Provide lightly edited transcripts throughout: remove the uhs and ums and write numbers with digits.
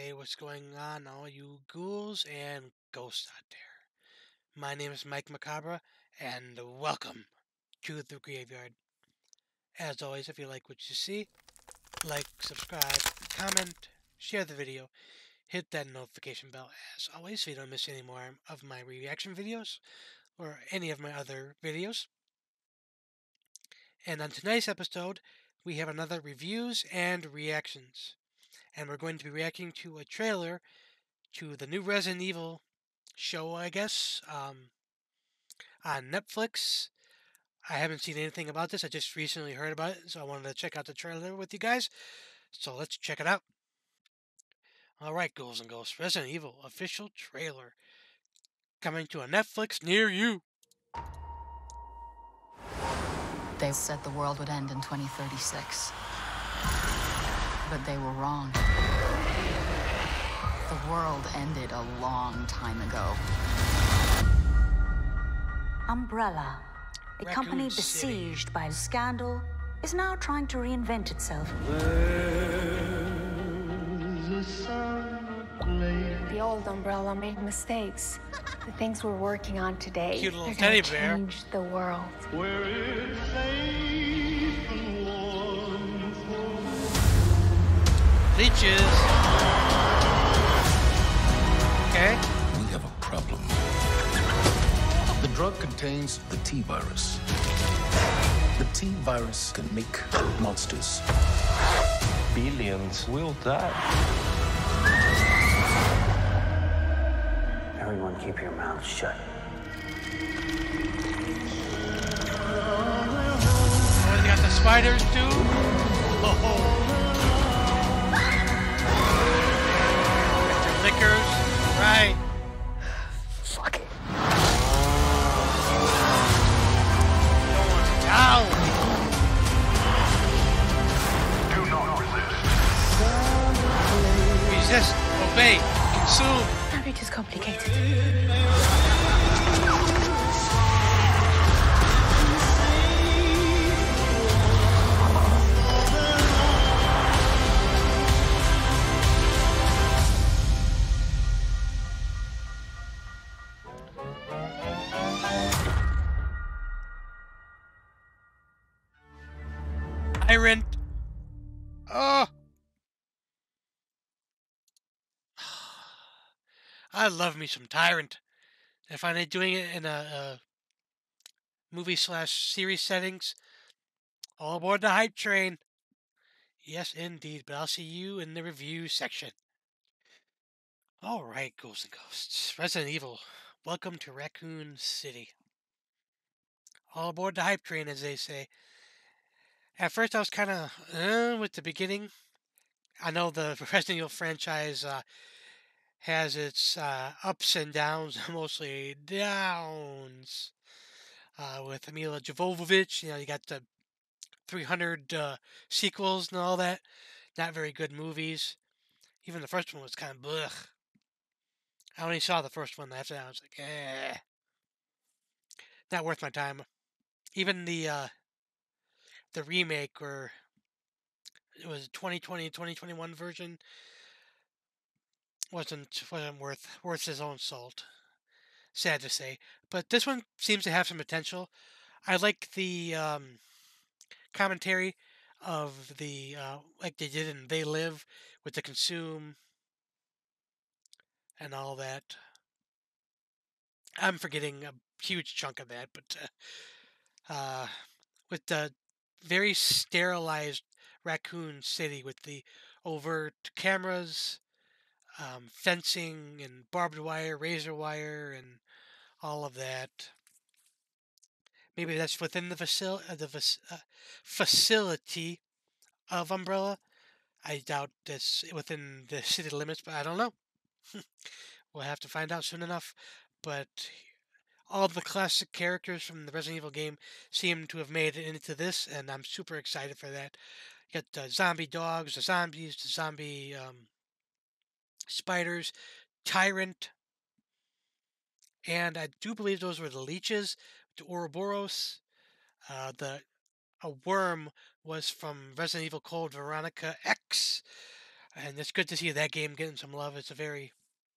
Hey, what's going on, all you ghouls and ghosts out there? My name is Mike Macabre, and welcome to the graveyard. As always, if you like what you see, like, subscribe, comment, share the video, hit that notification bell as always so you don't miss any more of my reaction videos or any of my other videos. And on tonight's episode, we have another reviews and reactions. And we're going to be reacting to a trailer to the new Resident Evil show, I guess, on Netflix. I haven't seen anything about this. I just recently heard about it, so I wanted to check out the trailer with you guys. So let's check it out. All right, ghouls and ghosts, Resident Evil official trailer coming to a Netflix near you. They said the world would end in 2036. But they were wrong. The world ended a long time ago. Umbrella, a Raccoon company City. besieged by scandal, is now trying to reinvent itself. The old Umbrella made mistakes. The things we're working on today, Cute little they're teddy gonna bear. change the world. Leeches. Okay. We have a problem. The drug contains the T virus. The T virus can make monsters. Billions will die. Everyone keep your mouths shut. Oh, they got the spiders too. Oh. Got your liquors. Right. Fuck it. Going down. Do not resist. Resist. Obey. Consume. Marriage is complicated. Tyrant. Oh. I love me some Tyrant. I find it doing it in a movie/series settings. All aboard the hype train. Yes, indeed. But I'll see you in the review section. All right, ghouls and ghosts. Resident Evil. Welcome to Raccoon City. All aboard the hype train, as they say. At first, I was kind of with the beginning. I know the Resident Evil franchise has its ups and downs, mostly downs. With Mila Jovovich, you got the 300 sequels and all that. Not very good movies. Even the first one was kind of blech. I only saw the first one. After that, I was like, not worth my time. Even the remake, or it was 2020, 2021 version, wasn't worth his own salt. Sad to say, but this one seems to have some potential. I like the commentary of the like they did in They Live with the consume and all that. I'm forgetting a huge chunk of that, but with the very sterilized Raccoon City with the overt cameras, fencing and barbed wire, razor wire, and all of that. Maybe that's within the facility of Umbrella. I doubt that's within the city limits, but I don't know. We'll have to find out soon enough. But all the classic characters from the Resident Evil game seem to have made it into this, and I'm super excited for that. You got the zombie dogs, the zombies, the zombie spiders, Tyrant, and I do believe those were the leeches, the Ouroboros. A worm was from Resident Evil Code Veronica X. And it's good to see that game getting some love. It's a very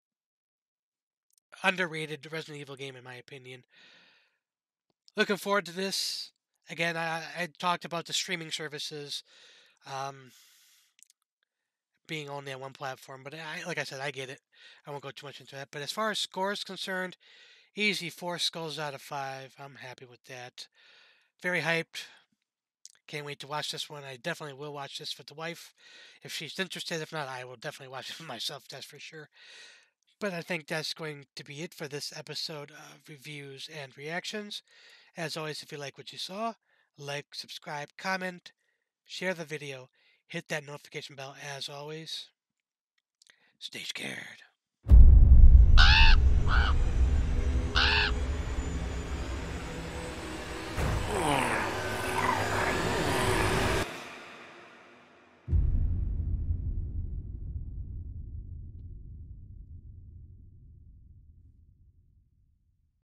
underrated Resident Evil game, in my opinion. Looking forward to this. Again, I talked about the streaming services um, being only on one platform, but like I said, I get it. I won't go too much into that. But as far as score is concerned, easy 4 skulls out of 5. I'm happy with that. Very hyped. Can't wait to watch this one. I definitely will watch this with the wife if she's interested. If not, I will definitely watch it for myself, that's for sure. But I think that's going to be it for this episode of reviews and reactions. As always, if you like what you saw, like, subscribe, comment, share the video, hit that notification bell. As always, stay scared.